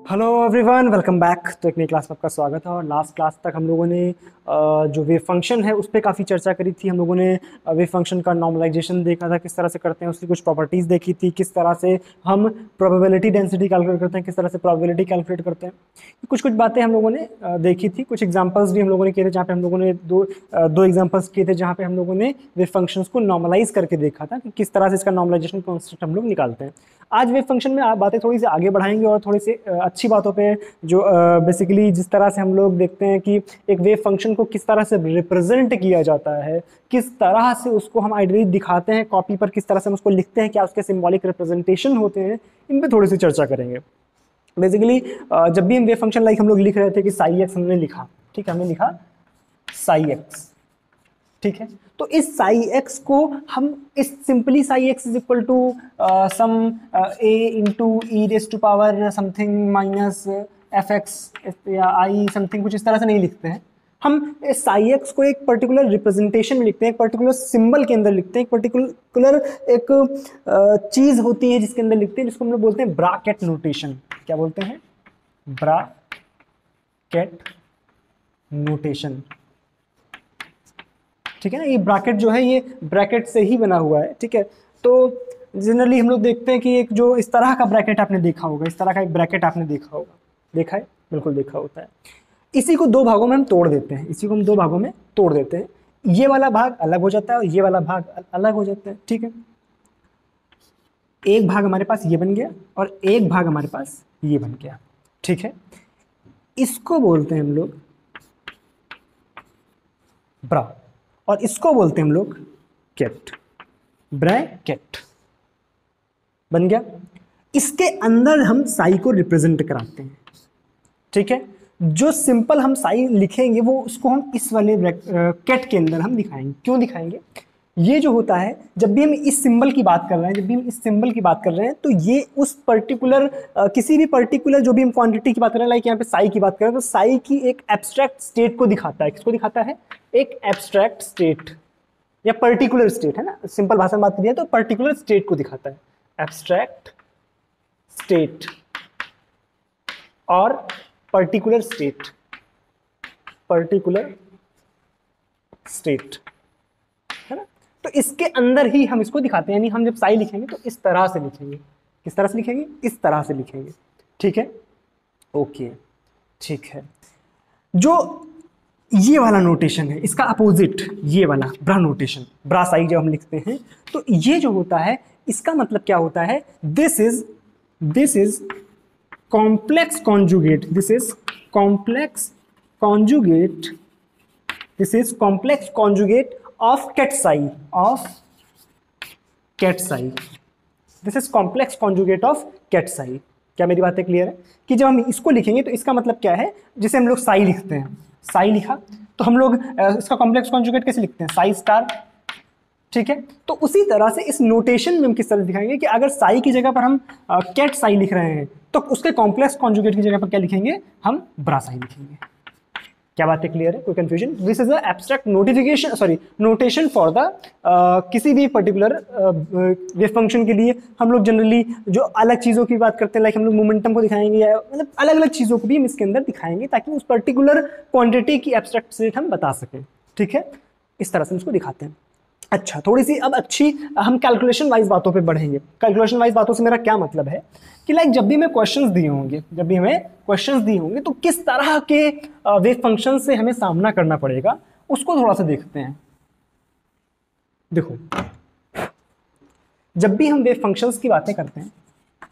Hello everyone, welcome back. तो एक नई क्लास में आपका स्वागत है। और लास्ट क्लास तक हम लोगों ने जो वेव फंक्शन है उस पर काफ़ी चर्चा करी थी। हम लोगों ने वेव फंक्शन का नॉर्मलाइजेशन देखा था, किस तरह से करते हैं, उसकी कुछ प्रॉपर्टीज़ देखी थी, किस तरह से हम प्रोबेबिलिटी डेंसिटी कैलकुलेट करते हैं, किस तरह से प्रोबेबिलिटी कैलकुलेट करते हैं। कुछ कुछ बातें हम लोगों ने देखी थी। कुछ एग्जाम्पल्स भी हम लोगों ने किए थे, जहाँ पे हम लोगों ने दो एग्जाम्पल्स किए थे जहाँ पे हम लोगों ने वेव फंक्शंस को नॉर्मलाइज करके देखा था कि किस तरह से इसका नॉर्मलाइजेशन कॉन्सेप्ट हम लोग निकालते हैं। आज वेव फंक्शन में आप बातें थोड़ी सी आगे बढ़ाएंगे और थोड़ी सी अच्छी बातों पे, जो बेसिकली जिस तरह से हम लोग देखते हैं कि एक वेव फंक्शन को किस तरह से रिप्रेजेंट किया जाता है, किस तरह से उसको हम आइडियली दिखाते हैं कॉपी पर, किस तरह से हम उसको लिखते हैं, क्या उसके सिंबॉलिक रिप्रेजेंटेशन होते हैं, इन पे थोड़ी सी चर्चा करेंगे। बेसिकली जब भी हम वेव फंक्शन लाइक हम लोग लिख रहे थे कि साई एक्स हमने लिखा, ठीक है, हमने लिखा साई एक्स, ठीक है। तो इस साई एक्स को हम इस simply psi x is equal to sum a into e raise to power something minus f x या आई समथिंग, कुछ इस तरह से नहीं लिखते हैं। हम इस साई एक्स को एक पर्टिकुलर रिप्रेजेंटेशन में लिखते हैं, एक पर्टिकुलर सिंबल के अंदर लिखते हैं, एक पर्टिकुलर एक चीज होती है जिसके अंदर लिखते हैं, जिसको हम लोग बोलते हैं ब्रैकेट नोटेशन। क्या बोलते हैं? ब्रैकेट नोटेशन, ठीक है ना। ये ब्रैकेट जो है ये ब्रैकेट से ही बना हुआ है, ठीक है। तो जनरली हम लोग देखते हैं कि एक जो इस तरह का ब्रैकेट आपने देखा होगा, इस तरह का एक ब्रैकेट आपने देखा होगा, देखा है, बिल्कुल देखा होता है। इसी को दो भागों में हम तोड़ देते हैं, इसी को हम दो भागों में तोड़ देते हैं। ये वाला भाग अलग हो जाता है और ये वाला भाग अलग हो जाता है, ठीक है। एक भाग हमारे पास ये बन गया और एक भाग हमारे पास ये बन गया, ठीक है। इसको बोलते हैं हम लोग ब्रा और इसको बोलते हैं हम लोग केट, ब्रैकेट बन गया। इसके अंदर हम साई को रिप्रेजेंट कराते हैं, ठीक है। जो सिंपल हम साई लिखेंगे वो उसको हम इस वाले केट के अंदर हम दिखाएंगे। क्यों दिखाएंगे? ये जो होता है, जब भी हम इस सिंबल की बात कर रहे हैं, जब भी हम इस सिंबल की बात कर रहे हैं, तो ये उस पर्टिकुलर किसी भी पर्टिकुलर जो भी हम क्वांटिटी की बात कर रहे हैं, लाइक यहाँ पे साई की बात कर रहे हैं, तो साई की एक एब्स्ट्रैक्ट स्टेट को दिखाता है। किसको दिखाता है? एक एब्स्ट्रैक्ट स्टेट या पर्टिकुलर स्टेट, है ना। सिंपल भाषा में बात करिए तो पर्टिकुलर स्टेट को दिखाता है, एब्स्ट्रैक्ट स्टेट और पर्टिकुलर स्टेट, पर्टिकुलर स्टेट, है ना। तो इसके अंदर ही हम इसको दिखाते हैं, यानी हम जब साई लिखेंगे तो इस तरह से लिखेंगे। किस तरह से लिखेंगे? इस तरह से लिखेंगे, ठीक है। ओके, ठीक है। जो ये वाला नोटेशन है, इसका अपोजिट ये वाला ब्रा नोटेशन, ब्रा साई जब हम लिखते हैं तो ये जो होता है, इसका मतलब क्या होता है? This is complex conjugate, this is complex conjugate, this is complex conjugate of ket psi, of ket psi, this is complex conjugate of ket psi. क्या मेरी बातें क्लियर है? कि जब हम इसको लिखेंगे तो इसका मतलब क्या है? जिसे हम लोग साई लिखते हैं, साई लिखा तो हम लोग इसका कॉम्प्लेक्स कॉन्जुगेट कैसे लिखते हैं? साई स्टार, ठीक है। तो उसी तरह से इस नोटेशन में हम किस तरह दिखाएंगे कि अगर साई की जगह पर हम केट साई लिख रहे हैं तो उसके कॉम्प्लेक्स कॉन्जुगेट की जगह पर क्या लिखेंगे? हम ब्रा साई लिखेंगे। क्या बातें क्लियर है? कोई confusion? This is a abstract notification, sorry, notation for the किसी भी पर्टिकुलर वेव फंक्शन के लिए हम लोग जनरली जो अलग चीज़ों की बात करते हैं, लाइक हम लोग मोमेंटम को दिखाएंगे या मतलब अलग अलग चीज़ों को भी हम इसके अंदर दिखाएंगे ताकि उस पर्टिकुलर क्वांटिटी की एब्स्ट्रैक्ट स्टेट हम बता सकें, ठीक है। इस तरह से हम इसको दिखाते हैं। अच्छा, थोड़ी सी अब अच्छी हम कैलकुलेशन वाइज बातों पे बढ़ेंगे। कैलकुलेशन वाइज बातों से मेरा क्या मतलब है कि लाइक जब भी हमें क्वेश्चंस दिए होंगे, जब भी हमें क्वेश्चंस दिए होंगे तो किस तरह के वेव फंक्शन से हमें सामना करना पड़ेगा उसको थोड़ा सा देखते हैं। देखो, जब भी हम वेव फंक्शंस की बातें करते हैं,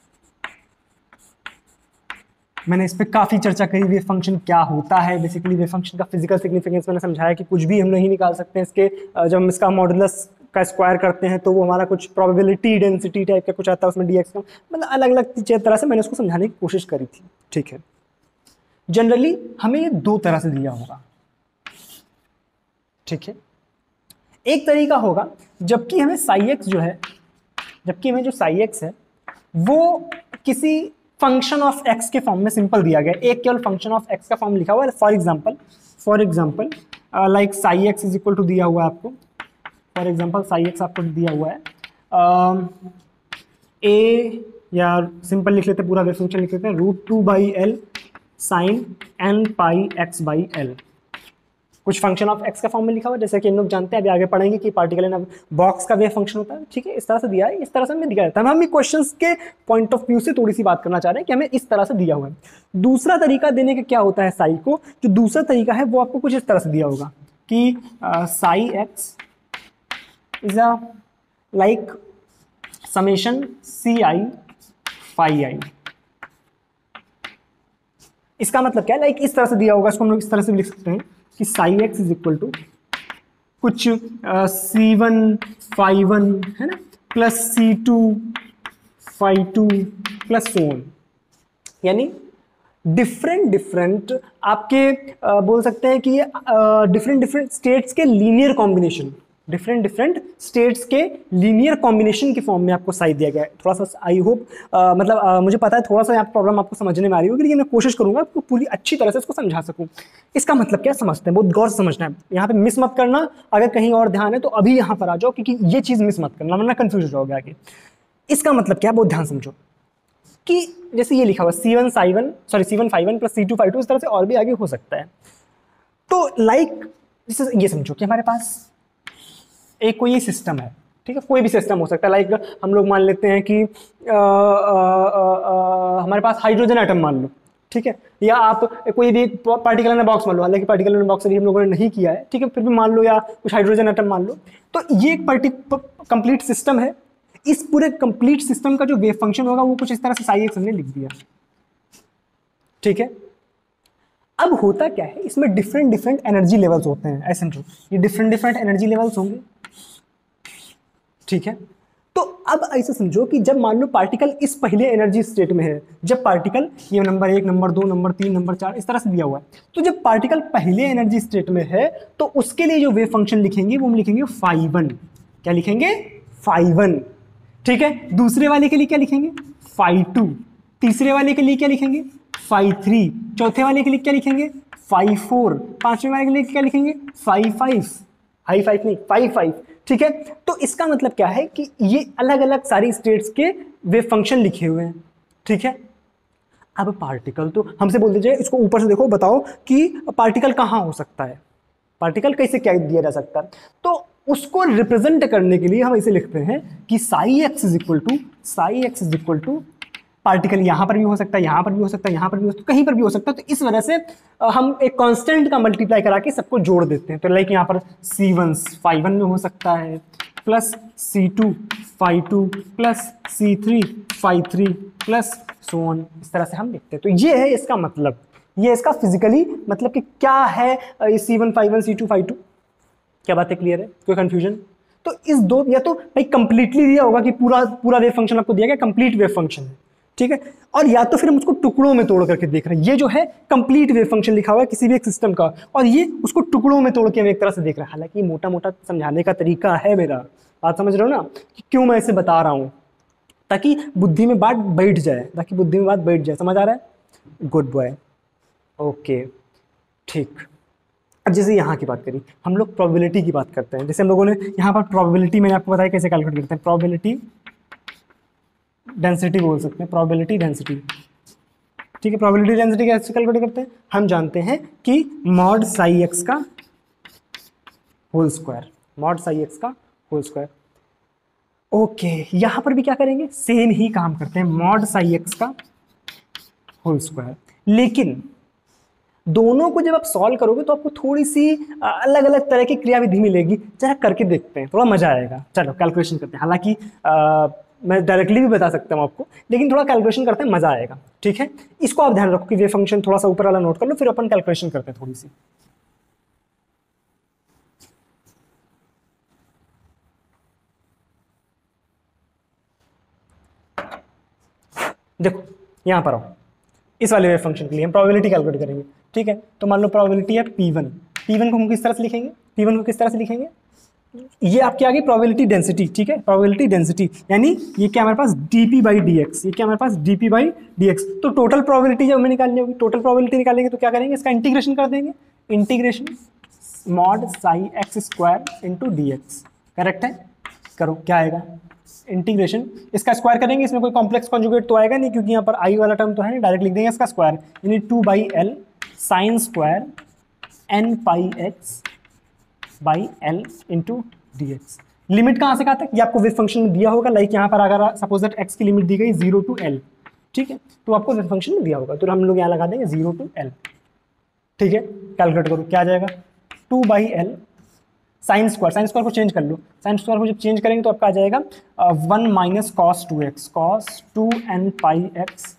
मैंने इस पर काफ़ी चर्चा करी, वेव फंक्शन क्या होता है। बेसिकली वेव फंक्शन का फिजिकल सिग्निफिकेंस मैंने समझाया कि कुछ भी हम नहीं निकाल सकते हैं इसके। जब हम इसका मॉडुलस का स्क्वायर करते हैं तो वो हमारा कुछ प्रोबेबिलिटी डेंसिटी टाइप का कुछ आता है, उसमें डीएक्स का मतलब अलग अलग तरह से मैंने उसको समझाने की कोशिश करी थी, ठीक है। जनरली हमें ये दो तरह से दिया होगा, ठीक है। एक तरीका होगा जबकि हमें साई एक्स जो है, जबकि हमें जो साई एक्स है वो किसी फंक्शन ऑफ एक्स के फॉर्म में सिंपल दिया गया, एक केवल फंक्शन ऑफ एक्स का फॉर्म लिखा हुआ है। For example like psi x is equal to दिया हुआ है आपको, फॉर एग्जांपल साई एक्स आपको दिया हुआ है ए या सिंपल लिख लेते हैं, पूरा वेव फंक्शन लिख लेते हैं, √2/L sine n pi x by L. कुछ फंक्शन ऑफ x का फॉर्म में लिखा हुआ है, जैसे कि हम लोग जानते हैं, अभी आगे पढ़ेंगे कि पार्टिकल इन बॉक्स का वेव फंक्शन होता है, ठीक है, इस तरह से दिया है, इस तरह से हमें दिया जाता है। हम क्वेश्चंस के पॉइंट ऑफ व्यू से थोड़ी सी बात करना चाह रहे हैं कि हमें इस तरह से दिया हुआ है। दूसरा तरीका देने का क्या होता है साई को, जो दूसरा तरीका है वो आपको कुछ इस तरह से दिया होगा कि psi x is a like summation c i phi i. इसका मतलब क्या है, लाइक इस तरह से दिया होगा, इसको हम लोग इस तरह से भी लिख सकते हैं कि psi x is equal to कुछ C1 फाई1 है ना, प्लस C2 फाई2 प्लस सो ऑन। यानी डिफरेंट आपके बोल सकते हैं कि ये डिफरेंट स्टेट्स के लीनियर कॉम्बिनेशन, डिफरेंट स्टेट्स के लीनियर कॉम्बिनेशन के फॉर्म में आपको साई दिया गया है। थोड़ा सा आई होप मुझे पता है थोड़ा सा यहाँ प्रॉब्लम आपको समझने में आ रही होगी, लेकिन मैं कोशिश करूंगा आपको पूरी अच्छी तरह से इसको समझा सकूं। इसका मतलब क्या समझते हैं, बहुत गौर से समझना है, यहाँ पे मिस मत करना। अगर कहीं और ध्यान है तो अभी यहाँ पर आ जाओ, क्योंकि ये चीज मिस मत करना वरना कंफ्यूज हो जाओगे आगे। इसका मतलब क्या, बहुत ध्यान समझो कि जैसे ये लिखा हुआ C1 फाई1 प्लस C2 फाई2, इस तरह से और भी आगे हो सकता है। तो लाइक ये समझो कि हमारे पास एक कोई सिस्टम है, ठीक है, कोई भी सिस्टम हो सकता है। लाइक हम लोग मान लेते हैं कि हमारे पास हाइड्रोजन एटम मान लो, ठीक है, या आप कोई भी पार्टिकल इन बॉक्स मान लो, हालांकि पार्टिकल इन बॉक्स अभी हम लोगों ने नहीं किया है, ठीक है, फिर भी मान लो, या कुछ हाइड्रोजन एटम मान लो। तो ये एक कंप्लीट सिस्टम है। इस पूरे कंप्लीट सिस्टम का जो वेव फंक्शन होगा वो कुछ इस तरह से साई एक्स हमने लिख दिया, ठीक है। अब होता क्या है, इसमें डिफरेंट एनर्जी लेवल्स होते हैं, ऐसे समझो, ये डिफरेंट एनर्जी लेवल्स होंगे, ठीक है। तो अब ऐसे समझो कि जब मान लो पार्टिकल इस पहले एनर्जी स्टेट में है, जब पार्टिकल ये नंबर 1 नंबर 2 नंबर 3 नंबर 4 इस तरह से दिया हुआ है, तो जब पार्टिकल पहले एनर्जी स्टेट में है तो उसके लिए जो वेव फंक्शन लिखेंगे वो हम लिखेंगे फाई1। क्या लिखेंगे, फाई1, ठीक है। दूसरे वाले के लिए क्या लिखेंगे, फाई2। तीसरे वाले के लिए क्या लिखेंगे, फाई3। चौथे वाले के लिए क्या लिखेंगे, फाई4। पांचवें वाले के लिए क्या लिखेंगे, फाई5, हाई5 नहीं, फाई5, ठीक है। तो इसका मतलब क्या है कि ये अलग अलग सारी स्टेट्स के वेव फंक्शन लिखे हुए हैं, ठीक है। अब पार्टिकल तो हमसे बोल दीजिए, इसको ऊपर से देखो, बताओ कि पार्टिकल कहाँ हो सकता है, पार्टिकल कैसे क्या दिया जा सकता है। तो उसको रिप्रेजेंट करने के लिए हम इसे लिखते हैं कि psi x is equal to particle यहाँ पर भी हो सकता है, यहाँ पर भी हो सकता है, यहाँ पर भी हो सकता है, कहीं पर भी हो सकता है। तो इस वजह से हम एक कांस्टेंट का मल्टीप्लाई करा के सबको जोड़ देते हैं। तो लाइक यहाँ पर C1 फाई1 में हो सकता है, प्लस C2 फाई2 प्लस C3 फाई3 प्लस सो ऑन, इस तरह से हम लिखते हैं। तो ये है इसका मतलब, ये इसका फिजिकली मतलब कि क्या है C1 फाई1 C2 फाई2। क्या बात है, क्लियर है, कोई कंफ्यूजन? तो इस दो, या तो भाई कंप्लीटली दिया होगा कि पूरा वेव फंक्शन आपको दिया गया, कंप्लीट वेव फंक्शन है, ठीक है, और या तो फिर हम उसको टुकड़ों में तोड़ करके देख रहे हैं। ये जो है कंप्लीट वेव फंक्शन लिखा हुआ है किसी भी एक सिस्टम का, और ये उसको टुकड़ों में तोड़ के हम एक तरह से देख रहे हैं। हालांकि मोटा मोटा समझाने का तरीका है मेरा, बात समझ रहे हो ना कि क्यों मैं इसे बता रहा हूँ, ताकि बुद्धि में बात बैठ जाए, समझ आ रहा है? गुड बॉय, ओके, ठीक। अब जैसे यहाँ की बात करी, हम लोग प्रोबेबिलिटी की बात करते हैं। जैसे हम लोगों ने यहाँ पर प्रोबेबिलिटी, मैंने आपको बताया कैसे कैलकुलेट करते हैं, प्रोबेबिलिटी डेंसिटी बोल सकते हैं, प्रोबेबिलिटी डेंसिटी, ठीक है। प्रोबेबिलिटी डेंसिटी कैसे कैलकुलेट करते हैं, हम जानते हैं कि मॉड साई एक्स का होल स्क्वायर, ओके। यहाँ पर भी क्या करेंगे, सेम ही काम करते हैं, मॉड साई एक्स का होल स्क्वायर। लेकिन दोनों को जब आप सॉल्व करोगे तो आपको थोड़ी सी अलग अलग तरह की क्रियाविधि मिलेगी। जरा करके देखते हैं, थोड़ा मजा आएगा। चलो कैलकुलेशन करते हैं। हालांकि मैं डायरेक्टली भी बता सकता हूँ आपको, लेकिन थोड़ा कैलकुलेशन करते हैं, मजा आएगा, ठीक है। इसको आप ध्यान रखो कि वेव फंक्शन थोड़ा सा ऊपर वाला नोट कर लो, फिर अपन कैलकुलेशन करते हैं थोड़ी सी। देखो यहां पर आओ, इस वाले वेव फंक्शन के लिए हम प्रोबेबिलिटी कैलकुलेट करेंगे, ठीक है। तो मान लो प्रोबेबिलिटी है P1 को हम किस तरह से लिखेंगे, ये आपकी आ गई प्रोबेबिलिटी डेंसिटी, ठीक है। प्रोबेबिलिटी डेंसिटी यानी ये क्या हमारे पास dp बाई dx, तो टोटल प्रोबेबिलिटी जब हमें निकालनी होगी, टोटल प्रोबेबिलिटी निकालेंगे तो क्या करेंगे, इसका इंटीग्रेशन कर देंगे, integration mod psi x square into dx, correct है। करो, क्या आएगा, इंटीग्रेशन, इसका स्क्वायर करेंगे, इसमें कोई कॉम्प्लेक्स कॉन्जुगेट तो आएगा नहीं क्योंकि यहाँ पर आई वाला टर्म तो है नहीं, डायरेक्ट लिख देंगे इसका स्क्वायर, यानी 2/L sine square n pi x by L into d x. Limit कहाँ से कहाँ तक, ये आपको वेव फंक्शन में दिया होगा, लाइक यहाँ पर अगर सपोज दैट x की लिमिट दी गई 0 to L, ठीक है, तो आपको वेव फंक्शन में दिया होगा, तो हम लोग यहाँ लगा देंगे 0 to L, ठीक है। कैलकुलेट करो क्या आ जाएगा, 2/L साइन स्क्वायर को चेंज कर लो, साइन स्क्वायर को जब चेंज करेंगे तो आपका आ जाएगा 1 minus cos 2x cos 2n pi x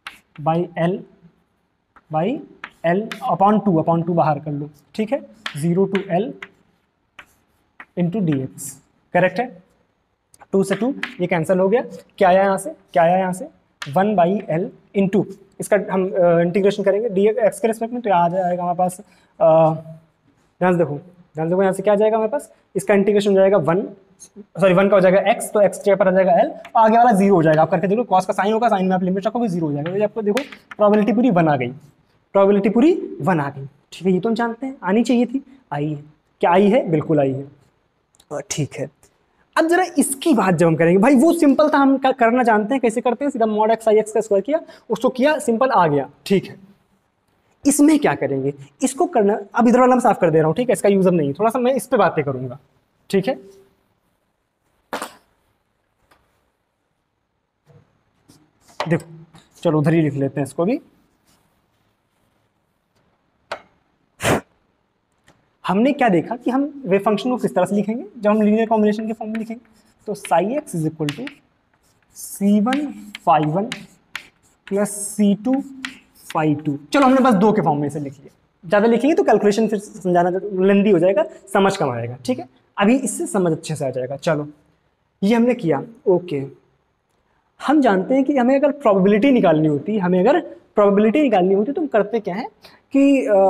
by L upon two बाहर कर लो, ठीक है, 0 to L into d x, correct है। 2 से 2 ये कैंसिल हो गया, क्या आया यहाँ से, क्या आया यहाँ से 1/L इंटू, इसका हम इंटीग्रेशन करेंगे डी एक्स के रिस्पेक्ट में, तो यहाँ आ जाएगा हमारे पास, ध्यान से देखो यहाँ से क्या आ जाएगा हमारे पास, इसका इंटीग्रेशन हो जाएगा 1 का हो जाएगा x, तो x पर आ जाएगा l, आगे वाला 0 हो जाएगा। आप करके देखो, cos का साइन होगा, साइन में आप लिमिट रखोगे 0 हो जाएगा, तो आपको देखो प्रोबेबिलिटी पूरी 1 आ गई, प्रोबेबिलिटी पूरी 1 आ गई, ठीक है। ये तो हम जानते हैं, आनी चाहिए थी, आई है, क्या आई है, बिल्कुल आई है, ठीक है। अब जरा इसकी बात जब हम करेंगे, भाई वो सिंपल था, हम करना जानते हैं कैसे करते हैं, सीधा mod x i x का स्क्वायर किया, उसको किया, सिंपल आ गया, ठीक है। इसमें क्या करेंगे, इसको करना, अब इधर वाला मैं साफ कर दे रहा हूं, ठीक है, इसका यूज अब नहीं, थोड़ा सा मैं इस पे बातें करूंगा, ठीक है। देखो चलो उधर ही लिख लेते हैं इसको भी। हमने क्या देखा कि हम वेव फंक्शन को किस तरह से लिखेंगे, जब हम लीनियर कॉम्बिनेशन के फॉर्म में लिखेंगे, तो psi x is equal to C1 phi1 plus C2 phi2। चलो हमने बस 2 के फॉर्म में इसे लिख लिया, ज़्यादा लिखेंगे तो कैलकुलेशन फिर समझाना लेंदी हो जाएगा, समझ कम आएगा, ठीक है। अभी इससे समझ अच्छे से आ जाएगा। चलो ये हमने किया, ओके। हम जानते हैं कि हमें अगर प्रोबेबिलिटी निकालनी होती तो हम करते क्या है कि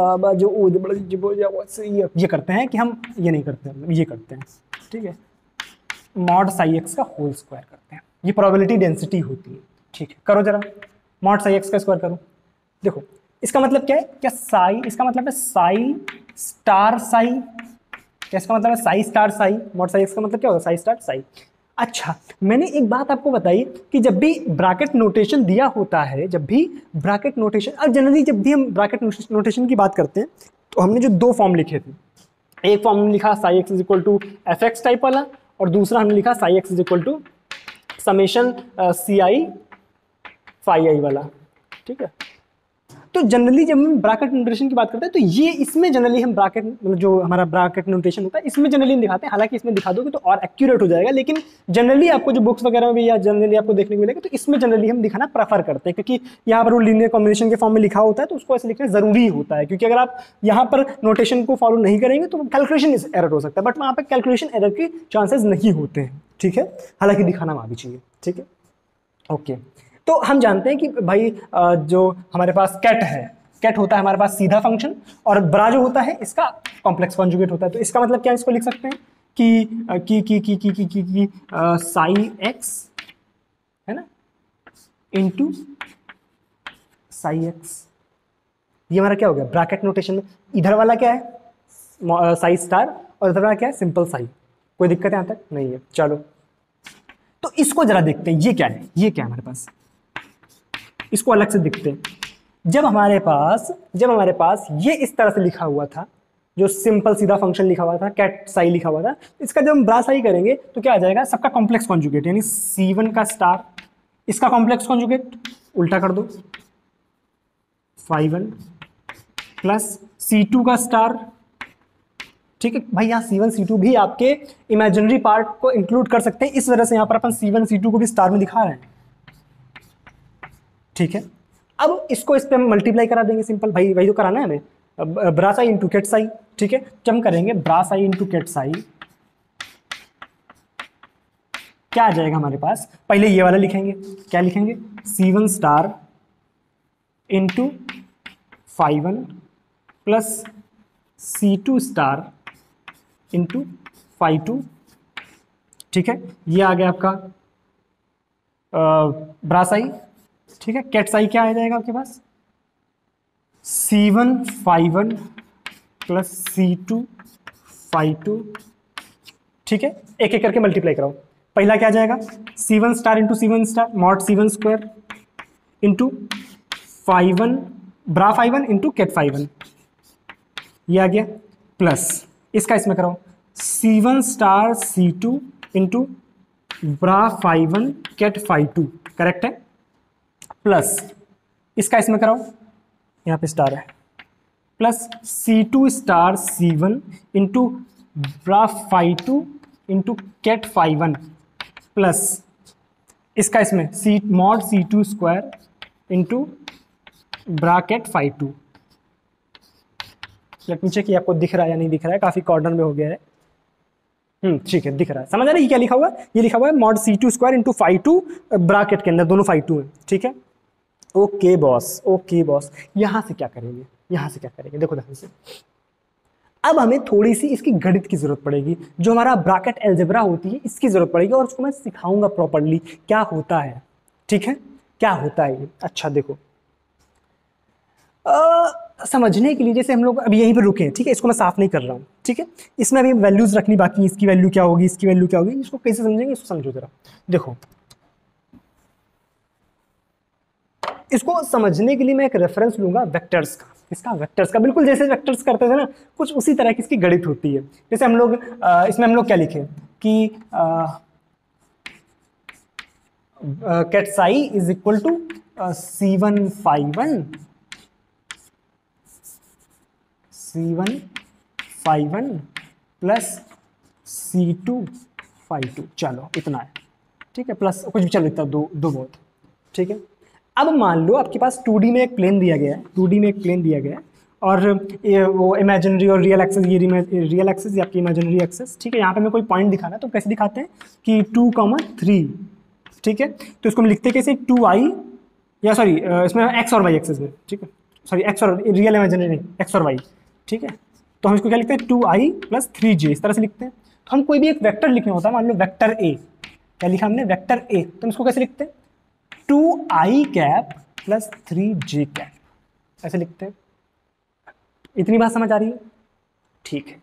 ये करते हैं कि हम ये नहीं करते, ये करते हैं, ठीक है, मॉड साई एक्स का होल स्क्वायर करते हैं, ये प्रोबेबिलिटी डेंसिटी होती है, ठीक है। करो जरा मॉड साई एक्स का स्क्वायर करो, देखो इसका मतलब क्या है, क्या साई, इसका मतलब है साई स्टार साई, क्या इसका मतलब है psi star psi, mod psi x का मतलब क्या होगा, साई स्टार साई। अच्छा, मैंने एक बात आपको बताई कि जब भी ब्रैकेट नोटेशन दिया होता है, जब भी ब्रैकेट नोटेशन, अब जनरली जब भी हम ब्रैकेट नोटेशन की बात करते हैं तो हमने जो 2 फॉर्म लिखे थे, एक फॉर्म में लिखा psi x is equal to f x type वाला, और दूसरा हमने लिखा psi x is equal to summation CI phi i वाला, ठीक है। तो जनरली जब हम ब्रैकेट नोटेशन की बात करते हैं तो ये इसमें जनरली हम ब्रैकेट, मतलब जो हमारा ब्रैकेट नोटेशन होता है इसमें जनरली हम दिखाते हैं, हालांकि इसमें दिखा दोगे तो और एक्यूरेट हो जाएगा, लेकिन जनरली आपको जो बुक्स वगैरह में भी या जनरली आपको देखने को मिलेगा तो इसमें जनरली हम दिखाना प्रेफर करते हैं, क्योंकि यहाँ पर वो लीनियर कॉम्बिनेशन के फॉर्म में लिखा होता है तो उसको ऐसे लिखना जरूरी होता है, क्योंकि अगर आप यहाँ पर नोटेशन को फॉलो नहीं करेंगे तो कैलकुलेशन एरर हो सकता है, बट वहाँ पर कैलकुलेशन एरर के चांसेस नहीं होते हैं, ठीक है, हालांकि दिखाना वहाँ भी चाहिए, ठीक है, ओके। तो हम जानते हैं कि भाई जो हमारे पास कैट है, कैट होता है हमारे पास सीधा फंक्शन, और ब्रा जो होता है इसका कॉम्प्लेक्स कॉन्जुगेट होता है, तो इसका मतलब क्या, इसको लिख सकते हैं कि साई एक्स है ना इंटू साई एक्स, ये हमारा क्या हो गया ब्रैकेट नोटेशन में। इधर वाला क्या है साई स्टार, और इधर वाला क्या है सिंपल साई, कोई दिक्कत यहाँ तक नहीं है। चलो तो इसको जरा देखते हैं, ये क्या है, ये क्या है हमारे पास, इसको अलग से देखते हैं। जब हमारे पास ये इस तरह से लिखा हुआ था, जो सिंपल सीधा फंक्शन लिखा हुआ था, कैट साई लिखा हुआ था, इसका जब हम ब्रा साई करेंगे तो क्या आ जाएगा, सबका कॉम्प्लेक्स कॉन्जुगेट, यानी C1 का स्टार, इसका कॉम्प्लेक्स कॉन्जुगेट उल्टा कर दो phi1 प्लस C2 का स्टार, ठीक है भाई। यहाँ C1 C2 भी आपके इमेजिनरी पार्ट को इंक्लूड कर सकते हैं, इस वजह से यहाँ पर अपन C1 C2 को भी स्टार में दिखा रहे हैं, ठीक है। अब इसको इस पे हम मल्टीप्लाई करा देंगे, सिंपल भाई, वही तो कराना है हमें, bra psi into ket psi, ठीक है। जब हम करेंगे bra psi into ket psi, क्या आ जाएगा हमारे पास, पहले ये वाला लिखेंगे, क्या लिखेंगे, C1 star into phi1 plus C2 star into phi2, ठीक है। ये आ गया आपका ब्रा साई, ठीक है। कैट साई क्या आ जाएगा आपके पास, C1 phi1 plus C2 phi2, ठीक है। एक एक करके मल्टीप्लाई कराओ, पहला क्या आ जाएगा, C1 star into C1 star mod C1 square into phi1 bra phi1 into ket phi1, ये आ गया, प्लस इसका इसमें कराओ C1 star C2 into bra phi1 ket phi2, correct है, प्लस इसका इसमें कराओ, यहाँ पे स्टार है, plus C2 star C1 into bra phi2 into ket phi1, plus इसका इसमें mod C2 square into bracket phi2। Let me check कि आपको दिख रहा है या नहीं दिख रहा है, काफी कॉर्नर में हो गया है। ठीक है, दिख रहा है, समझ आ रहा है ये क्या लिखा हुआ है, ये लिखा हुआ है mod C2 square into phi2 bracket के अंदर दोनों phi2 है, ठीक है। ओके बॉस, ओके बॉस, यहां से क्या करेंगे, यहां से क्या करेंगे, देखो ध्यान से, अब हमें थोड़ी सी इसकी गणित की जरूरत पड़ेगी, जो हमारा ब्रैकेट अलजेब्रा होती है इसकी जरूरत पड़ेगी, और उसको मैं सिखाऊंगा प्रॉपर्ली क्या होता है, ठीक है, क्या होता है ये। अच्छा देखो, समझने के लिए जैसे हम लोग अभी यहीं पर रुके हैं, ठीक है, इसको मैं साफ नहीं कर रहा हूँ, ठीक है, इसमें अभी वैल्यूज रखनी बाकी है, इसकी वैल्यू क्या होगी, इसकी वैल्यू क्या होगी, इसको कैसे समझेंगे, इसको समझो जरा। देखो, इसको समझने के लिए मैं एक रेफरेंस लूंगा वेक्टर्स का, इसका वेक्टर्स का, बिल्कुल जैसे वेक्टर्स करते थे ना, कुछ उसी तरह की इसकी गणित होती है। जैसे हम लोग इसमें हम लोग क्या लिखे कि ket psi is equal to C1 phi1 plus C2 phi2, चलो इतना है, ठीक है, प्लस कुछ भी, चलो इतना दो बहुत, ठीक है। अब मान लो आपके पास 2D में एक प्लेन दिया गया है, 2D में एक प्लेन दिया गया है, और ये वो इमेजिनरी और रियल एक्सेस, ये रियल एक्सेस ये आपकी इमेजिनरी एक्सेस, ठीक है। यहाँ पे मैं कोई पॉइंट दिखाना है तो कैसे दिखाते हैं कि 2,3, ठीक है, तो इसको हम लिखते कैसे, 2i, या सॉरी इसमें x और y एक्सेस में, ठीक है, सॉरी x और रियल इमेजिनरी नहीं, x और y, ठीक है, तो हम इसको क्या लिखते हैं 2i प्लस 3j, इस तरह से लिखते हैं। तो हम कोई भी एक वेक्टर लिखना होता है, मान लो वेक्टर a, क्या लिखा हमने, वेक्टर a, तो हम इसको कैसे लिखते हैं 2i cap plus 3j cap, ऐसे लिखते हैं। इतनी बात समझ आ रही है, ठीक है।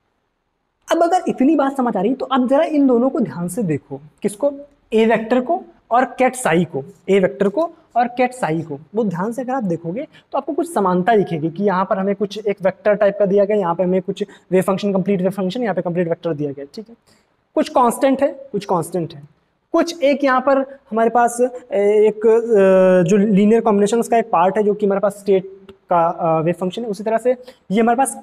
अब अगर इतनी बात समझ आ रही है तो अब जरा इन दोनों को ध्यान से देखो, किसको, ए वेक्टर को और कैट साई को, ए वेक्टर को और कैट साई को, वो ध्यान से अगर आप देखोगे तो आपको कुछ समानता दिखेगी कि यहाँ पर हमें कुछ एक वेक्टर टाइप का दिया गया, यहाँ पे हमें कुछ wave function, complete wave function, यहाँ पे कंप्लीट वेक्टर दिया गया, ठीक है। कुछ कांस्टेंट है, कुछ कांस्टेंट है, कुछ एक यहाँ पर हमारे पास एक जो लीनियर कॉम्बिनेशन उसका एक पार्ट है जो कि हमारे पास स्टेट का वेव फंक्शन है। उसी तरह से ये हमारे पास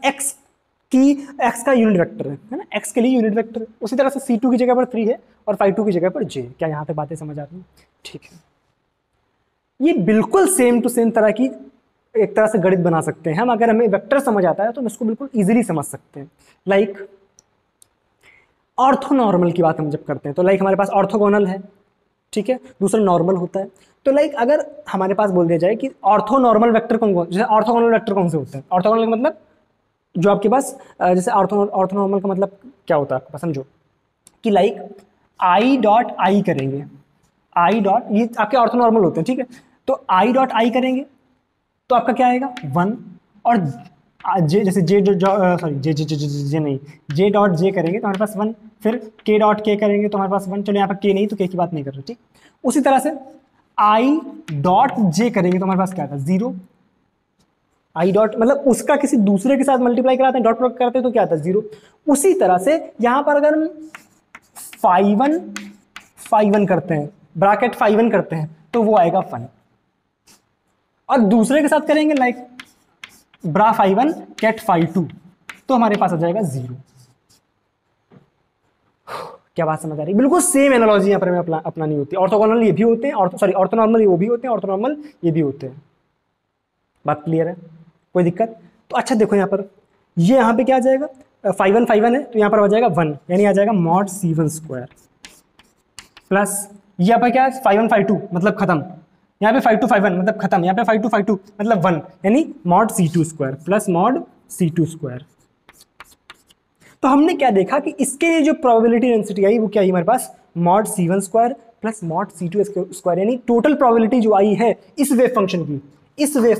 x का यूनिट वेक्टर है ना, x के लिए यूनिट वेक्टर है। उसी तरह से C2 की जगह पर 3 है और phi2 की जगह पर j। क्या यहाँ पे बातें समझ आ रही हैं, ठीक है। ये बिल्कुल सेम टू सेम तरह की एक तरह से गणित बना सकते हैं हम, अगर हमें वेक्टर समझ आता है तो हम इसको बिल्कुल इजीली समझ सकते हैं। लाइक ऑर्थोनॉर्मल की बात हम जब करते हैं तो लाइक हमारे पास ऑर्थोगोनल है, ठीक है, दूसरा नॉर्मल होता है। तो लाइक अगर हमारे पास बोल दिया जाए कि ऑर्थोनॉर्मल वेक्टर कौन कौन, जैसे ऑर्थोगोनल वेक्टर कौन से होते हैं, ऑर्थोगोनल का मतलब जो आपके पास जैसे ऑर्थोनॉर्मल का मतलब क्या होता है आपके पास, समझो कि लाइक आई डॉट आई करेंगे, आई डॉट, ये आपके ऑर्थोनॉर्मल होते हैं, ठीक है। तो आई डॉट आई करेंगे तो आपका क्या आएगा 1, और जे जैसे जे सॉरी जे जे जे जे जे नहीं, जे डॉट जे करेंगे तो हमारे पास 1, फिर के डॉट के करेंगे तो हमारे पास 1, चलो यहाँ पर के नहीं तो के की बात नहीं कर रहे, ठीक। उसी तरह से आई डॉट जे करेंगे तो हमारे पास क्या था 0, आई डॉट मतलब उसका किसी दूसरे के साथ मल्टीप्लाई कराते हैं, डॉट प्रोडक्ट करते हैं तो क्या आता है 0। उसी तरह से यहाँ पर अगर हम phi1 करते हैं, ब्रैकेट phi1 करते हैं तो वो आएगा 1, और दूसरे के साथ करेंगे लाइक ब्रा phi1 कैट phi2 तो हमारे पास आ जाएगा 0। क्या बात समझ आ रही है, बिल्कुल सेम एनालॉजी यहाँ पर हमें अपनानी होती है। ऑर्थोगोनल ये भी होते हैं, सॉरी ऑर्थोनॉर्मल वो भी होते हैं, ऑर्थोनॉर्मल ये भी होते हैं। बात क्लियर है, कोई दिक्कत। तो अच्छा देखो यहाँ पर, ये यहाँ पे क्या आ जाएगा, phi1 है तो यहाँ पर आ जाएगा 1, यानी आ जाएगा मॉड C1 स्क्वायर प्लस यहाँ पर क्या है phi1 phi2 मतलब खत्म, यहाँ पे phi2 phi1 मतलब खत्म, यहाँ पे phi2 phi2 मतलब 1, यानी mod C2 square plus mod C2 square. तो हमने क्या देखा कि इसके लिए जो प्रोबेबिलिटी डेंसिटी आई वो क्या आई हमारे पास, mod C1 square plus mod C2 square, यानी टोटल प्रोबेबिलिटी जो आई है इस वेव फंक्शन की, इस वेव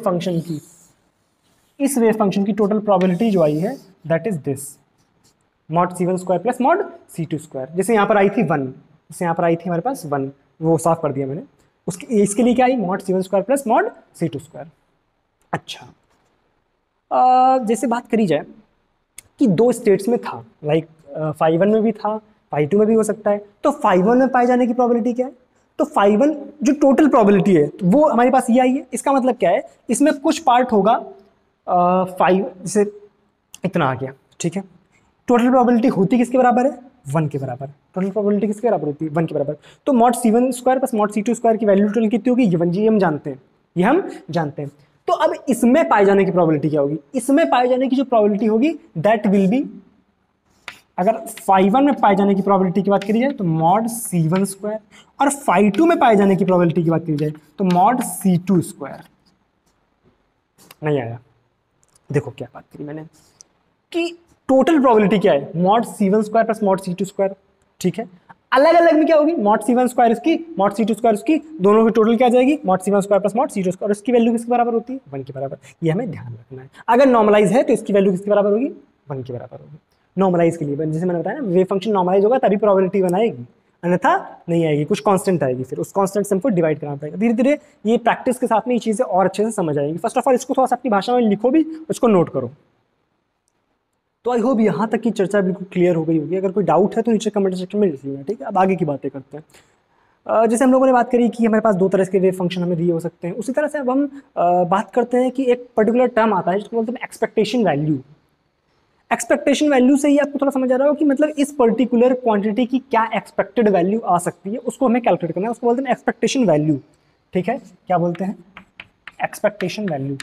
फंक्शन की टोटल प्रोबेबिलिटी जो आई है that is this, mod C1 square plus mod C2 square. जैसे यहाँ पर आई थी 1, जैसे यहाँ पर आई थी हमारे पास 1, वो साफ कर दिया मैंने। उसके इसके लिए क्या आई, mod C1 square plus mod C2 square. अच्छा, जैसे बात करी जाए कि दो स्टेट्स में था, लाइक फाई 1 में भी था, फाई 2 में भी हो सकता है, तो फाई 1 में पाए जाने की प्रोबेबिलिटी क्या है, तो फाई 1 जो टोटल प्रोबेबिलिटी है तो वो हमारे पास ये आई है। इसका मतलब क्या है, इसमें कुछ पार्ट होगा फाइव, जैसे इतना आ गया, ठीक है। टोटल प्रोबेबिलिटी होती किसके बराबर है, 1 के बराबर। टोटल प्रोबेबिलिटी किसके बराबर होती है, 1 के बराबर। तो mod C1 square plus mod C2 square की वैल्यू टोटल कितनी होगी, ये 1 जी हम जानते हैं, ये हम जानते हैं। तो अब इसमें पाए जाने की प्रोबेबिलिटी क्या होगी, इसमें पाए जाने की जो प्रोबेबिलिटी होगी दैट विल बी, अगर फाई 1 में पाए जाने की प्रोबेबिलिटी की बात करी जाए तो मॉड C1 स्क्वायर, और फाई 2 में पाए जाने की प्रोबेबिलिटी की बात करी जाए तो मॉड C2 स्क्वायर। नहीं आया, देखो क्या बात करी मैंने कि टोटल प्रोबेबिलिटी क्या है, mod C1 square plus mod C2 square, ठीक है। अलग अलग में क्या होगी, मॉड C1 स्क्वायर इसकी, मॉड C2 स्क्वायर उसकी, दोनों की टोटल क्या आ जाएगी, mod C1 square plus mod C2 square. इसकी वैल्यू किसके बराबर होती है, 1 के बराबर। ये हमें ध्यान रखना है। अगर नॉर्मलाइज है तो इसकी वैल्यू किसके बराबर होगी, 1 के बराबर होगी। नॉर्मलाइज के लिए जैसे मैंने बताया ना, वेव फंक्शन नॉर्मलाइज होगा तभी प्रोबेबिलिटी बनाएगी, अन्यथा नहीं आएगी, कुछ कांस्टेंट आएगी, फिर उस कांस्टेंट से हमको डिवाइड करना पड़ेगा। धीरे धीरे ये प्रैक्टिस के साथ में ये चीजें और अच्छे से समझ आएंगी। फर्स्ट ऑफ ऑल इसको थोड़ा सा अपनी भाषा में लिखो भी, उसको नोट करो। तो आई होप यहाँ तक की चर्चा बिल्कुल क्लियर हो गई होगी। अगर कोई डाउट है तो नीचे कमेंट सेक्शन में लिखिएगा, ठीक है। अब आगे की बातें करते हैं। जैसे हम लोगों ने बात करी कि हमारे पास दो तरह के वेव फंक्शन हमें दिए हो सकते हैं, उसी तरह से अब हम बात करते हैं कि एक पर्टिकुलर टर्म आता है जिसको बोलते हैं एक्सपेक्टेशन वैल्यू। एक्सपेक्टेशन वैल्यू से ही आपको थोड़ा समझ आ रहा हो कि मतलब इस पर्टिकुलर क्वांटिटी की क्या एक्सपेक्टेड वैल्यू आ सकती है, उसको हमें कैलकुलेट करना है, उसको बोलते हैं एक्सपेक्टेशन वैल्यू, ठीक है। क्या बोलते हैं, expectation value,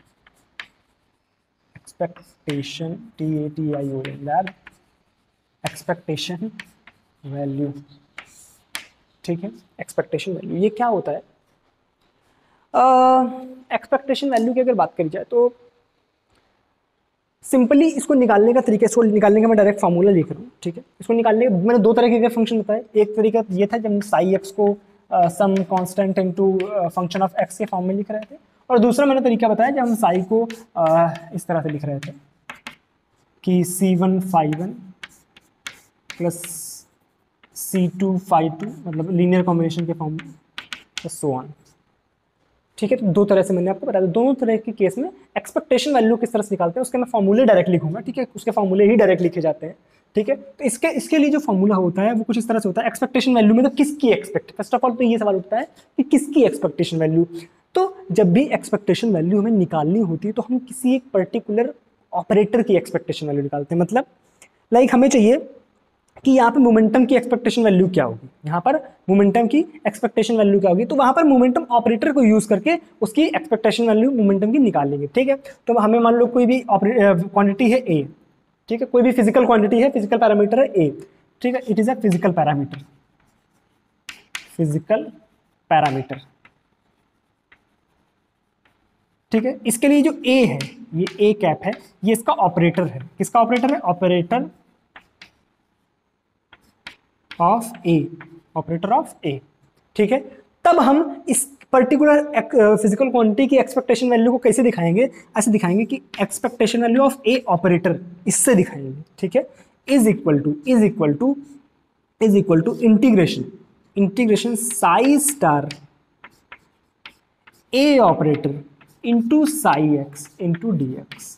expectation TATION, expectation value, ठीक है। एक्सपेक्टेशन वैल्यू ये क्या होता है, एक्सपेक्टेशन वैल्यू की अगर बात करी जाए तो सिंपली इसको निकालने का तरीका, इसको निकालने का मैं डायरेक्ट फार्मूला लिख रहा हूँ, ठीक है। इसको निकालने का मैंने दो तरीके के फंक्शन बताए। एक तरीका ये था जब साई एक्स को some constant into function of x के फॉर्म में लिख रहे थे, और दूसरा मैंने तरीका बताया जब हम साई को इस तरह से लिख रहे थे कि C1 phi 1 plus C2 phi 2, मतलब लीनियर कॉम्बिनेशन के फॉर्म में, सो ऑन, ठीक है। तो दो तरह से मैंने आपको बताया, दोनों तरह के केस में एक्सपेक्टेशन वैल्यू किस तरह से निकालते हैं उसके मैं फॉर्मूले डायरेक्ट लिखूंगा, ठीक है। उसके फॉर्मूले ही डायरेक्ट लिखे जाते हैं, ठीक है। तो इसके लिए जो फॉर्मूला होता है वो कुछ इस तरह से होता है। एक्सपेक्टेशन वैल्यू में तो किसकी एक्सपेक्ट, फर्स्ट ऑफ ऑल तो ये सवाल उठता है कि किसकी एक्सपेक्टेशन वैल्यू। तो जब भी एक्सपेक्टेशन वैल्यू हमें निकालनी होती है तो हम किसी एक पर्टिकुलर ऑपरेटर की एक्सपेक्टेशन वैल्यू निकालते हैं। मतलब लाइक हमें चाहिए कि यहाँ पे मोमेंटम की एक्सपेक्टेशन वैल्यू क्या होगी, यहाँ पर मोमेंटम की एक्सपेक्टेशन वैल्यू क्या होगी, तो वहां पर मोमेंटम ऑपरेटर को यूज करके उसकी एक्सपेक्टेशन वैल्यू मोमेंटम की निकालेंगे, ठीक है। तो हमें मान लो कोई भी क्वांटिटी है ए, ठीक है, कोई भी फिजिकल क्वांटिटी है, फिजिकल पैरामीटर है ए, ठीक है। It is a physical parameter, physical parameter, ठीक है। इसके लिए जो ए है, ये ए कैप है, ये इसका ऑपरेटर है। किसका ऑपरेटर है, operator of A, operator of A, ठीक है। तब हम इस पर्टिकुलर फिजिकल क्वांटिटी की एक्सपेक्टेशन वैल्यू को कैसे दिखाएंगे, ऐसे दिखाएंगे कि expectation value of A operator, इससे दिखाएंगे, ठीक है। Is equal to integration psi star A operator into psi x into d x.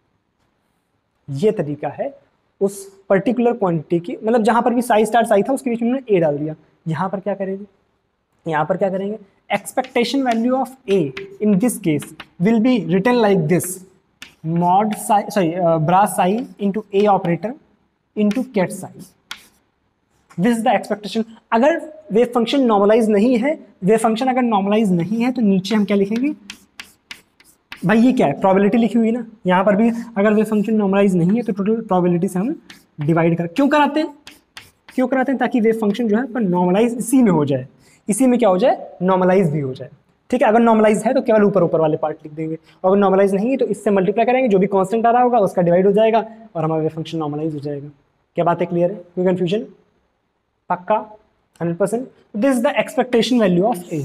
ये तरीका है उस पर्टिकुलर क्वांटिटी की, मतलब जहां पर भी साई स्टार साई था उसके बीच में उन्होंने ए डाल दिया। यहां पर क्या करेंगे, यहां पर क्या करेंगे, expectation value of A in this case will be written like this, mod psi, sorry bra psi into A operator into ket psi. This is the expectation. अगर वेव फंक्शन नॉर्मलाइज नहीं है, वेव फंक्शन अगर normalise नहीं है तो नीचे हम क्या लिखेंगे, भाई ये क्या है, प्रोबेबिलिटी लिखी हुई ना, यहाँ पर भी अगर वे फंक्शन नॉर्मलाइज नहीं है तो टोटल प्रोबेबिलिटी से हम डिवाइड कर, क्यों कराते हैं, ताकि वे फंक्शन जो है नॉर्मलाइज इसी में हो जाए, इसी में क्या हो जाए, नॉर्मलाइज भी हो जाए, ठीक है। अगर नॉर्मलाइज है तो केवल ऊपर वाले पार्ट लिख देंगे, और अगर नॉर्मलाइज नहीं है तो इससे मल्टीप्लाई करेंगे, जो भी कांस्टेंट आ रहा होगा उसका डिवाइड हो जाएगा और हमारा वे फंक्शन नॉर्मलाइज हो जाएगा। क्या बात है, क्लियर है, कोई कंफ्यूजन, पक्का 100%। This is the expectation value of A.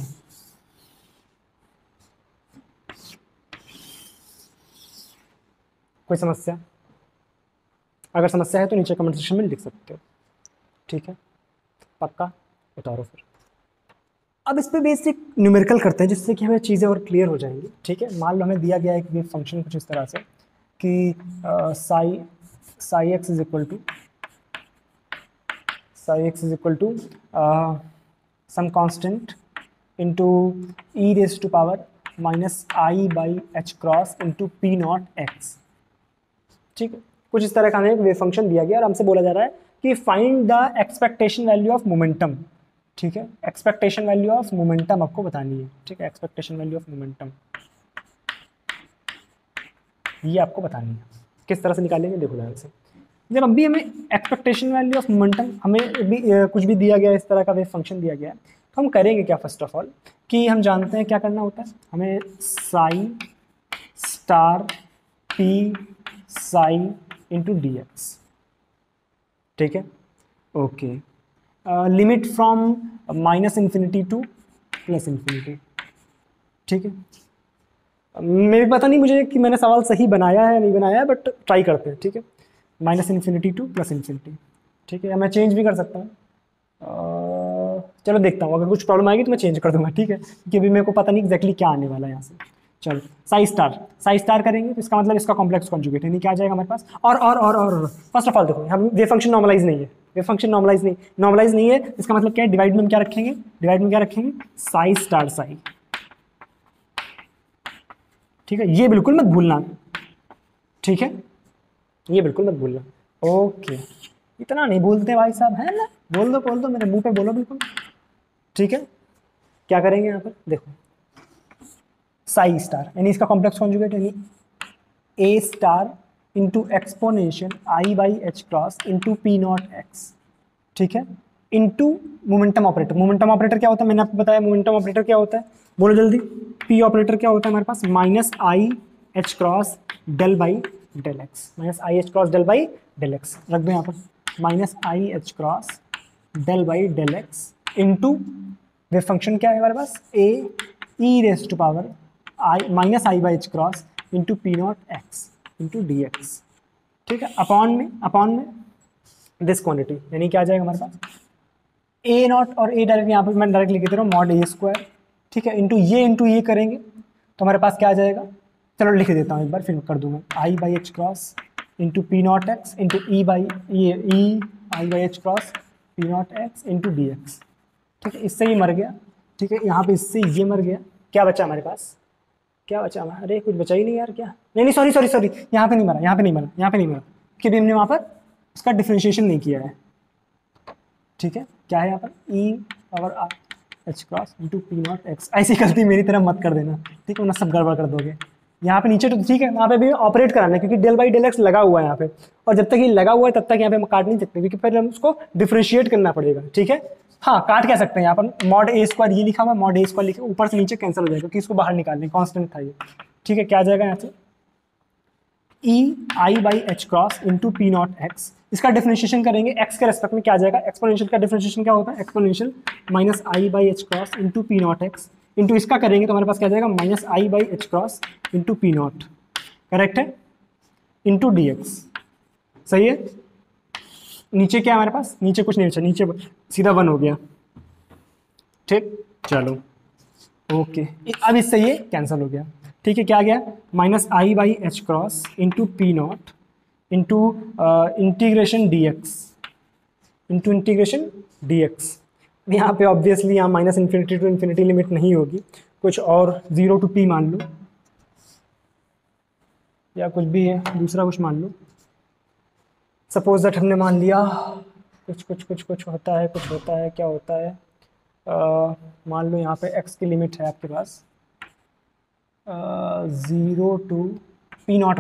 कोई समस्या, अगर समस्या है तो नीचे कमेंट सेक्शन में लिख सकते हो, ठीक है, पक्का। उतारो फिर। अब इस पे बेसिक न्यूमेरिकल करते हैं जिससे कि हमें चीज़ें और क्लियर हो जाएंगी। ठीक है, मान लो हमें दिया गया एक वेव फंक्शन कुछ इस तरह से कि psi x is equal to some constant into e raise to power minus i by h cross into p naught x. ठीक है, कुछ इस तरह का हमें एक वेव फंक्शन दिया गया और हमसे बोला जा रहा है कि find the expectation value of momentum. ठीक है, एक्सपेक्टेशन वैल्यू ऑफ मोमेंटम आपको बतानी है। ठीक है, एक्सपेक्टेशन वैल्यू ऑफ मोमेंटम ये आपको बतानी है। किस तरह से निकालेंगे देखो ध्यान से। जब अभी हमें एक्सपेक्टेशन वैल्यू ऑफ मोमेंटम हमें भी कुछ भी दिया गया, इस तरह का वेव फंक्शन दिया गया है, तो हम करेंगे क्या? फर्स्ट ऑफ ऑल कि हम जानते हैं क्या करना होता है, हमें psi star p psi into d x. ठीक है, okay, limit from minus infinity to plus infinity. ठीक है, मेरे पता नहीं मुझे कि मैंने सवाल सही बनाया है नहीं बनाया है, बट ट्राई करते हैं। ठीक है, minus infinity to plus infinity. ठीक है, मैं चेंज भी कर सकता हूँ, चलो देखता हूँ, अगर कुछ प्रॉब्लम आएगी तो मैं चेंज कर दूंगा। ठीक है, क्योंकि अभी मेरे को पता नहीं एग्जैक्टली क्या आने वाला है यहाँ से। चलो साई स्टार करेंगे तो इसका मतलब इसका कॉम्प्लेक्स कॉन्जुगेट है, नहीं क्या आ जाएगा हमारे पास। और फर्स्ट ऑफ ऑल देखो, हम वेव फंक्शन नॉर्मलाइज नहीं है, वेव फंक्शन नॉर्मलाइज नहीं है, इसका मतलब क्या है? डिवाइड में हम क्या रखेंगे? डिवाइड में क्या रखेंगे? Psi star psi. ठीक है, ये बिल्कुल मत भूलना। ठीक है, ये बिल्कुल मत भूलना। ओके, इतना नहीं भूलते भाई साहब, है ना? बोल दो मेरे मुंह पे बोलो बिल्कुल। ठीक है, क्या करेंगे यहाँ पर देखो, साई स्टार यानी इसका कॉम्प्लेक्स कॉन्जुगेट यानी A star into exponential i by h cross into p naught x. ठीक है, into momentum operator. Momentum operator क्या होता है? मैंने आपको बताया मोमेंटम ऑपरेटर क्या होता है, बोलो जल्दी। पी ऑपरेटर क्या होता है हमारे पास? Minus i h cross del by del x. Minus i h cross del by del x रख दो यहाँ पर, minus i h cross del by del x into wave function क्या है हमारे पास? A e raise to power i minus i by h cross into p naught x into d x. ठीक है, अपॉन में दिस क्वांटिटी यानी क्या आ जाएगा हमारे पास? ए नॉट और ए डायरेक्ट यहाँ पर मैं डायरेक्ट लिख दे रहा हूँ, मॉड ए स्क्वायर। ठीक है, इंटू ये करेंगे तो हमारे पास क्या आ जाएगा? चलो लिख देता हूँ एक बार फिर कर दूंगा, i by h cross into p naught x into e i by h cross p naught x into d x. ठीक है, इससे ये मर गया। ठीक है, यहाँ पे इससे ये मर गया, क्या बचा हमारे पास? क्या बचा हमारा? अरे कुछ बचा ही नहीं यार, क्या? नहीं सॉरी, यहाँ पे नहीं मरा क्योंकि हमने वहाँ पर उसका डिफ्रेंशिएशन नहीं किया है। ठीक है, क्या है यहाँ पर? E power r h cross into p naught x. ऐसी गलती मेरी तरह मत कर देना, ठीक है, ना सब गड़बड़ कर दोगे। यहाँ पे नीचे तो ठीक है, वहाँ पे भी ऑपरेट कराना है क्योंकि डेल बाई डेल एक्स लगा हुआ है यहाँ पे, और जब तक ये लगा हुआ है तब तक यहाँ पे हम काट नहीं सकते क्योंकि फिर हम उसको डिफ्रेंशिएट करना पड़ेगा। ठीक है, हाँ काट क्या सकते हैं यहाँ पर, मॉड ए स्क्वायर ये लिखा हुआ है, मॉड ए स्क्वायर लिखा, ऊपर से नीचे कैंसिल हो जाएगा क्योंकि इसको बाहर निकालने कांस्टेंट था ये। ठीक है, क्या आ जाएगा यहाँ से? E i by h cross into p naught x. इसका डिफरेंशिएशन करेंगे एक्स के रेस्पेक्ट में, क्या आ जाएगा? एक्सपोनेंशियल का डिफरेंशिएशन क्या होता है? Exponential minus i by h cross into p naught x into इसका करेंगे तो हमारे पास क्या आ जाएगा? Minus i by h cross into p naught, correct है, इंटू डी एक्स। सही है, नीचे क्या है हमारे पास? नीचे कुछ नहीं बचा, नीचे सीधा 1 हो गया। ठीक, चलो ओके, अब इससे ये कैंसिल हो गया। ठीक है, क्या आ गया? Minus i by h cross into p naught into integration d x. यहाँ पे ऑब्वियसली यहाँ minus infinity to infinity limit नहीं होगी, कुछ और 0 टू पी मान लो या कुछ भी है दूसरा कुछ मान लो। सपोज दैट हमने मान लिया कुछ होता है, क्या होता है, मान लो यहाँ पे x की लिमिट है आपके पास 0 टू पी नॉट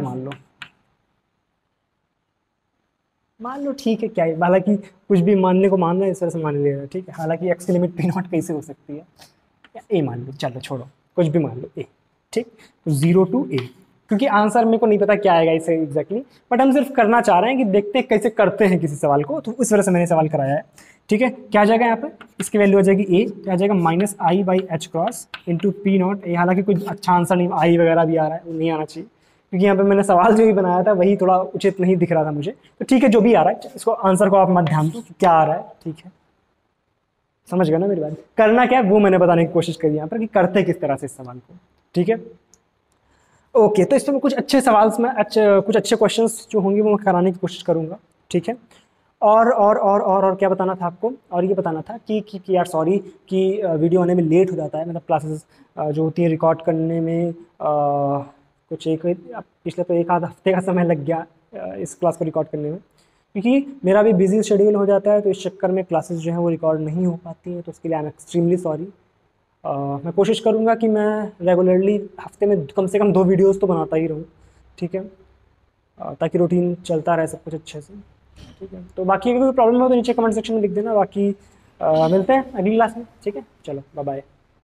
मान लो ठीक है, क्या है, हालांकि कुछ भी मानने को मान रहा है इस तरह से मान लिया। ठीक है, हालांकि x की लिमिट पी नॉट कैसे हो सकती है, या ए मान लो, चलो छोड़ो कुछ भी मान लो ए। ठीक, 0 टू ए, क्योंकि आंसर मेरे को नहीं पता क्या आएगा इसे एग्जैक्टली, बट हम सिर्फ करना चाह रहे हैं कि देखते हैं कैसे करते हैं किसी सवाल को, तो उस वजह से मैंने सवाल कराया है। ठीक है, क्या आ जाएगा यहाँ पे? इसकी वैल्यू आ जाएगी ए, क्या आ जाएगा? Minus i by h cross into p naught A. हालांकि कोई अच्छा आंसर नहीं, आई वगैरह भी आ रहा है, वो नहीं आना चाहिए क्योंकि यहाँ पे मैंने सवाल जो भी बनाया था वही थोड़ा उचित नहीं दिख रहा था मुझे। तो ठीक है, जो भी आ रहा है इसको आंसर को आप मत ध्यान दो कि क्या आ रहा है। ठीक है, समझ गए ना मेरी बात? करना क्या है वो मैंने बताने की कोशिश करी यहाँ पर कि करते किस तरह से इस सवाल को। ठीक है, ओके। तो इसमें कुछ अच्छे सवाल में कुछ अच्छे क्वेश्चंस जो होंगे वो मैं कराने की कोशिश करूंगा। ठीक है, और क्या बताना था आपको? और ये बताना था कि यार सॉरी कि वीडियो आने में लेट हो जाता है, मतलब क्लासेस जो होती हैं रिकॉर्ड करने में कुछ पिछले तो एक आध हफ्ते का समय लग गया इस क्लास को रिकॉर्ड करने में, क्योंकि मेरा भी बिजी शेड्यूल हो जाता है, तो इस चक्कर में क्लासेस जो हैं वो रिकॉर्ड नहीं हो पाती हैं, तो उसके लिए आई एम एक्सट्रीमली सॉरी। मैं कोशिश करूँगा कि मैं रेगुलरली हफ्ते में कम से कम 2 वीडियोस तो बनाता ही रहूँ। ठीक है, ताकि रूटीन चलता रहे सब कुछ अच्छे से। ठीक है, तो बाकी अगर कोई प्रॉब्लम हो तो नीचे कमेंट सेक्शन में लिख देना। बाकी मिलते हैं अगली क्लास में। ठीक है, चलो बाय बाय।